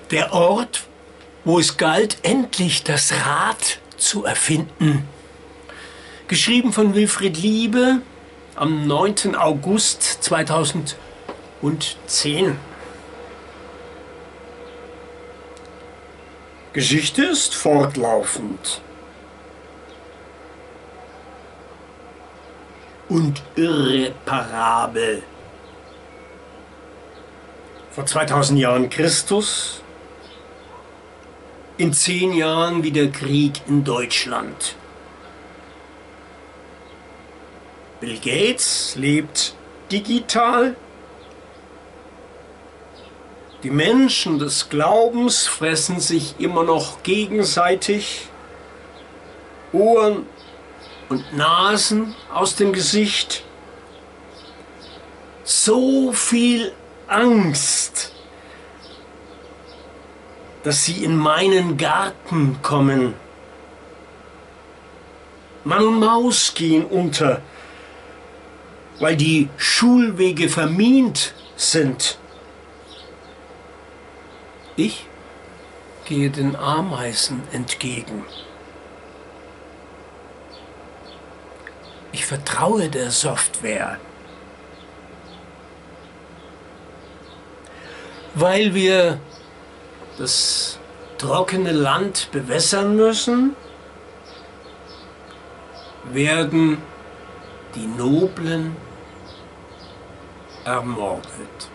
Der Ort, wo es galt, endlich das Rad zu erfinden. Geschrieben von Wilfried Liebe am 9. August 2010. Geschichte ist fortlaufend und irreparabel. Vor 2000 Jahren Christus, in 10 Jahren wieder Krieg in Deutschland. Bill Gates lebt digital. Die Menschen des Glaubens fressen sich immer noch gegenseitig Ohren und Nasen aus dem Gesicht. So viel Angst, dass sie in meinen Garten kommen. Mann und Maus gehen unter, weil die Schulwege vermint sind. Ich gehe den Ameisen entgegen. Ich vertraue der Software. Weil wir das trockene Land bewässern müssen, werden die Noblen ermordet.